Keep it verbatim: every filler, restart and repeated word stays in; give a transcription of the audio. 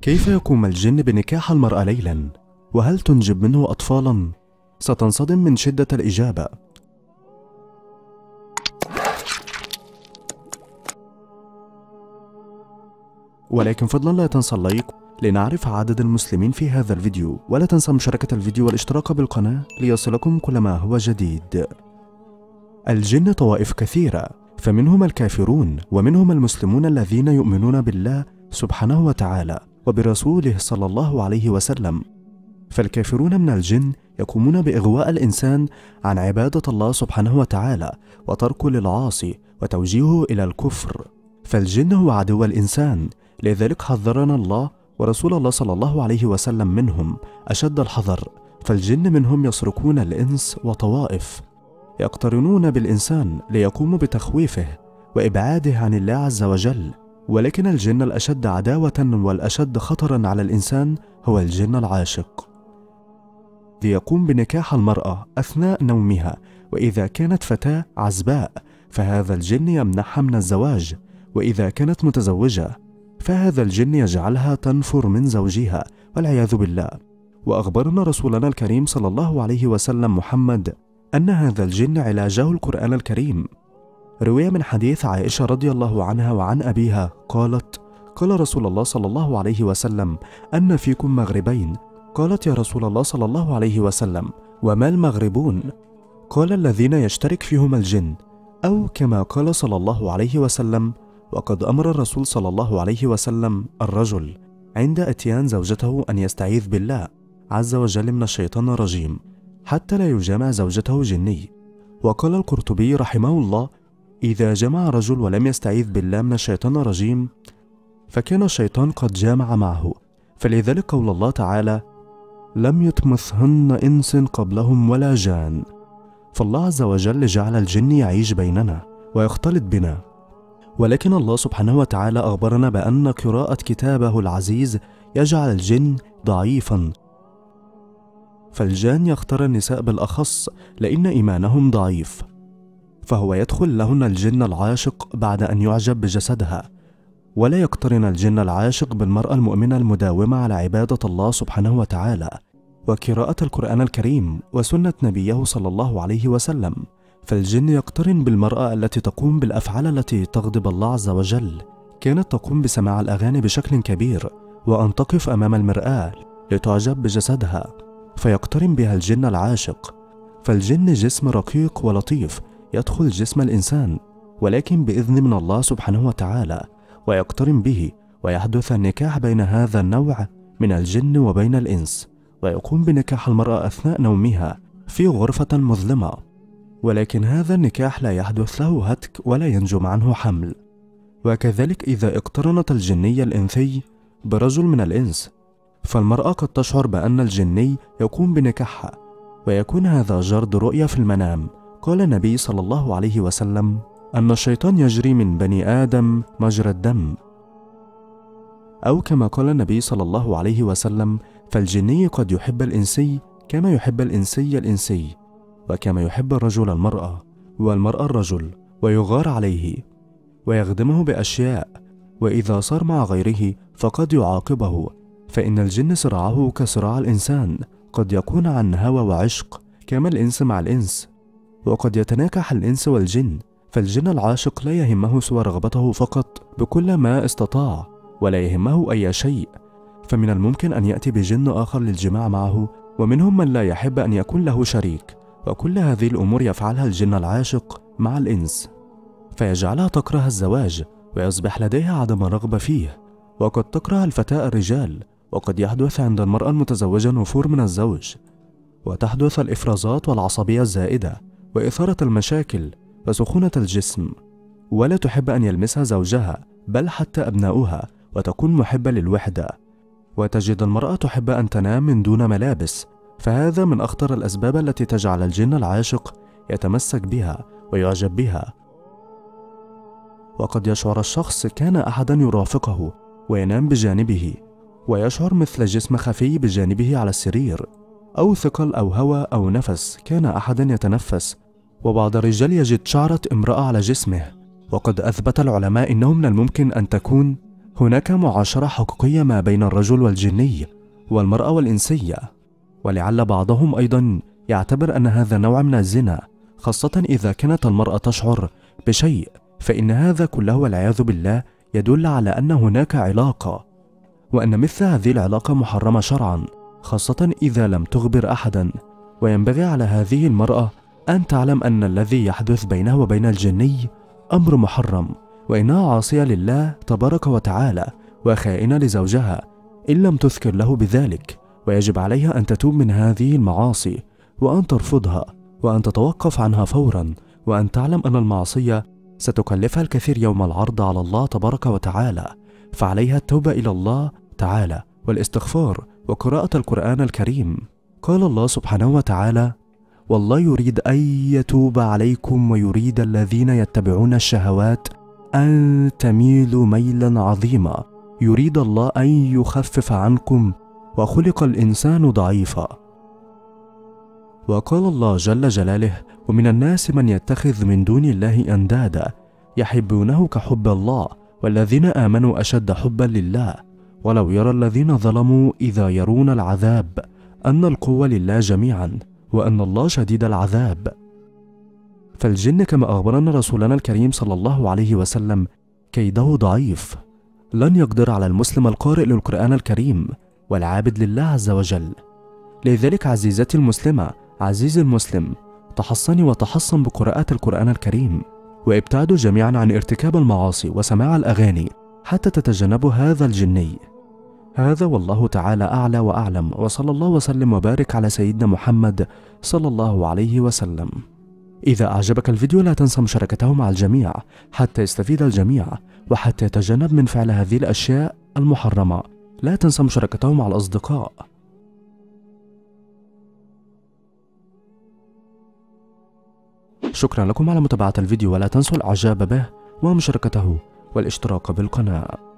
كيف يقوم الجن بنكاح المرأة ليلا؟ وهل تنجب منه أطفالا؟ ستنصدم من شدة الإجابة. ولكن فضلا لا تنسى اللايك لنعرف عدد المسلمين في هذا الفيديو، ولا تنسى مشاركة الفيديو والاشتراك بالقناة ليصلكم كل ما هو جديد. الجن طوائف كثيرة، فمنهم الكافرون ومنهم المسلمون الذين يؤمنون بالله سبحانه وتعالى وبرسوله صلى الله عليه وسلم. فالكافرون من الجن يقومون بإغواء الإنسان عن عبادة الله سبحانه وتعالى وتركه للعاصي وتوجيهه إلى الكفر. فالجن هو عدو الإنسان، لذلك حذرنا الله ورسول الله صلى الله عليه وسلم منهم أشد الحذر. فالجن منهم يسرقون الإنس وطوائف يقترنون بالإنسان ليقوموا بتخويفه وإبعاده عن الله عز وجل. ولكن الجن الأشد عداوة والأشد خطرا على الإنسان هو الجن العاشق، ليقوم بنكاح المرأة أثناء نومها، وإذا كانت فتاة عزباء فهذا الجن يمنعها من الزواج، وإذا كانت متزوجة فهذا الجن يجعلها تنفر من زوجها والعياذ بالله. وأخبرنا رسولنا الكريم صلى الله عليه وسلم محمد أن هذا الجن علاجه القرآن الكريم. روي من حديث عائشة رضي الله عنها وعن أبيها قالت: قال رسول الله صلى الله عليه وسلم: أن فيكم مغربين. قالت: يا رسول الله صلى الله عليه وسلم وما المغربون؟ قال: الذين يشترك فيهم الجن، أو كما قال صلى الله عليه وسلم. وقد أمر الرسول صلى الله عليه وسلم الرجل عند أتيان زوجته أن يستعيذ بالله عز وجل من الشيطان الرجيم حتى لا يجامع زوجته جني. وقال القرطبي رحمه الله: إذا جمع رجل ولم يستعيذ بالله من الشيطان الرجيم فكان الشيطان قد جامع معه. فلذلك قول الله تعالى: لم يطمثهن إنس قبلهم ولا جان. فالله عز وجل جعل الجن يعيش بيننا ويختلط بنا، ولكن الله سبحانه وتعالى أخبرنا بأن قراءة كتابه العزيز يجعل الجن ضعيفا. فالجان يختار النساء بالأخص لأن إيمانهم ضعيف، فهو يدخل لهن الجن العاشق بعد أن يعجب بجسدها، ولا يقترن الجن العاشق بالمرأة المؤمنة المداومة على عبادة الله سبحانه وتعالى وقراءة القرآن الكريم وسنة نبيه صلى الله عليه وسلم. فالجن يقترن بالمرأة التي تقوم بالأفعال التي تغضب الله عز وجل، كانت تقوم بسماع الأغاني بشكل كبير وأن تقف أمام المرآة لتعجب بجسدها، فيقترن بها الجن العاشق. فالجن جسم رقيق ولطيف يدخل جسم الإنسان، ولكن بإذن من الله سبحانه وتعالى، ويقترن به ويحدث النكاح بين هذا النوع من الجن وبين الإنس، ويقوم بنكاح المرأة أثناء نومها في غرفة مظلمة. ولكن هذا النكاح لا يحدث له هتك ولا ينجم عنه حمل. وكذلك إذا اقترنت الجني الإنثي برجل من الإنس، فالمرأة قد تشعر بأن الجني يقوم بنكاحها، ويكون هذا جرد رؤية في المنام. قال النبي صلى الله عليه وسلم أن الشيطان يجري من بني آدم مجرى الدم، أو كما قال النبي صلى الله عليه وسلم: فالجني قد يحب الإنسي كما يحب الإنسي الإنسي، وكما يحب الرجل المرأة والمرأة الرجل، ويغار عليه ويخدمه بأشياء، وإذا صار مع غيره فقد يعاقبه. فإن الجن صراعه كصراع الإنسان، قد يكون عن هوى وعشق كما الإنس مع الإنس، وقد يتناكح الإنس والجن. فالجن العاشق لا يهمه سوى رغبته فقط بكل ما استطاع، ولا يهمه أي شيء. فمن الممكن أن يأتي بجن آخر للجماع معه، ومنهم من لا يحب أن يكون له شريك، وكل هذه الأمور يفعلها الجن العاشق مع الإنس، فيجعلها تكره الزواج ويصبح لديها عدم رغبة فيه. وقد تكره الفتاة الرجال، وقد يحدث عند المرأة المتزوجة نفور من الزوج، وتحدث الإفرازات والعصبية الزائدة وإثارة المشاكل وسخونة الجسم، ولا تحب أن يلمسها زوجها بل حتى أبناؤها، وتكون محبة للوحدة. وتجد المرأة تحب أن تنام من دون ملابس، فهذا من أخطر الأسباب التي تجعل الجن العاشق يتمسك بها ويعجب بها. وقد يشعر الشخص كان أحدا يرافقه وينام بجانبه، ويشعر مثل جسم خفي بجانبه على السرير، أو ثقل أو هواء أو نفس كان أحدا يتنفس. وبعض الرجال يجد شعرة امرأة على جسمه، وقد أثبت العلماء أنه من الممكن أن تكون هناك معاشرة حقيقية ما بين الرجل والجني والمرأة والإنسية، ولعل بعضهم أيضا يعتبر أن هذا نوع من الزنا، خاصة إذا كانت المرأة تشعر بشيء، فإن هذا كله والعياذ بالله يدل على أن هناك علاقة، وأن مثل هذه العلاقة محرمة شرعا، خاصة إذا لم تخبر أحدا. وينبغي على هذه المرأة أن تعلم أن الذي يحدث بينها وبين الجني أمر محرم، وإنها عاصية لله تبارك وتعالى وخائنة لزوجها إن لم تذكر له بذلك، ويجب عليها أن تتوب من هذه المعاصي وأن ترفضها وأن تتوقف عنها فورا، وأن تعلم أن المعصية ستكلفها الكثير يوم العرض على الله تبارك وتعالى، فعليها التوبة إلى الله تعالى والاستغفار وقراءة القرآن الكريم. قال الله سبحانه وتعالى: والله يريد أن يتوب عليكم ويريد الذين يتبعون الشهوات أن تميلوا ميلا عظيما يريد الله أن يخفف عنكم وخلق الإنسان ضعيفا. وقال الله جل جلاله: ومن الناس من يتخذ من دون الله أندادا يحبونه كحب الله والذين آمنوا أشد حبا لله ولو يرى الذين ظلموا إذا يرون العذاب أن القوة لله جميعا وأن الله شديد العذاب. فالجن كما أخبرنا رسولنا الكريم صلى الله عليه وسلم كيده ضعيف، لن يقدر على المسلم القارئ للقرآن الكريم والعابد لله عز وجل. لذلك عزيزتي المسلمة، عزيزي المسلم، تحصني وتحصن بقراءة القرآن الكريم، وابتعدوا جميعا عن ارتكاب المعاصي وسماع الأغاني حتى تتجنبوا هذا الجني. هذا والله تعالى أعلى وأعلم، وصلى الله وسلم وبارك على سيدنا محمد صلى الله عليه وسلم. إذا أعجبك الفيديو لا تنسى مشاركته مع الجميع حتى يستفيد الجميع وحتى يتجنب من فعل هذه الأشياء المحرمة. لا تنسى مشاركته مع الأصدقاء. شكرا لكم على متابعة الفيديو، ولا تنسوا الإعجاب به ومشاركته والاشتراك بالقناة.